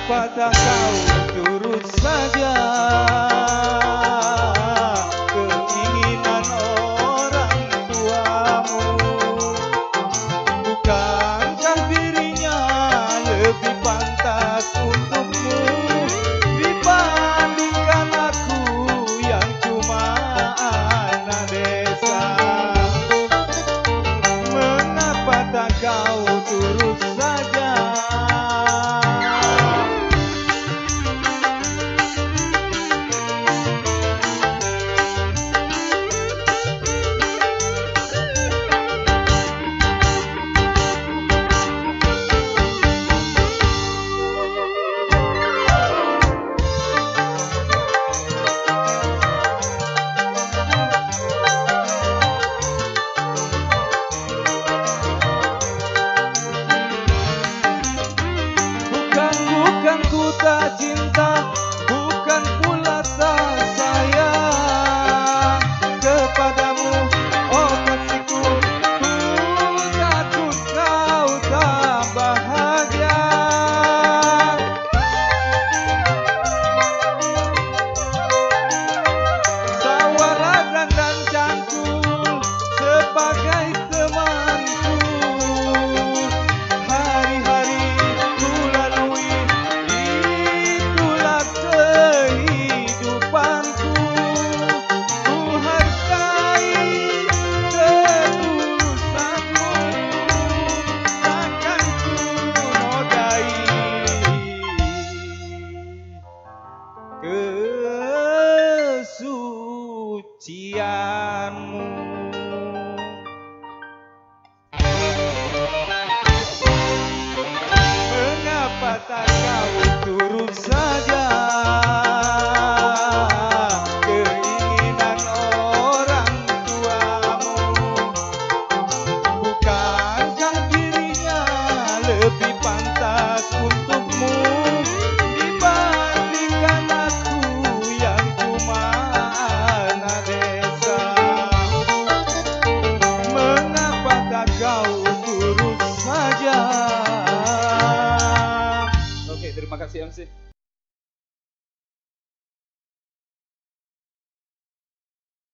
Mengapa tak kau turut saja keinginan orang tuamu? Bukankah dirinya lebih pantas untukmu dibandingkan aku yang cuma anak desa? Mengapa tak kau turut saja? Bukan ku tak cinta, bukan pula tak sayang kepadamu, oh kasihku. Ku takut kau tak bahagia. Sawaragan dan cangkul sebagai temanku, hari-hari ku lalui, itulah kehidupanku. Ku hargai ketulusanmu, takkan ku nodai kesucianmu. Mengapa tak kau turut saja keinginan orang tuamu? Bukankah dirinya lebih pantas untukmu dibandingkan aku yang cuma anak desa? Mengapa tak kau turut saja? Oke, terima kasih MC.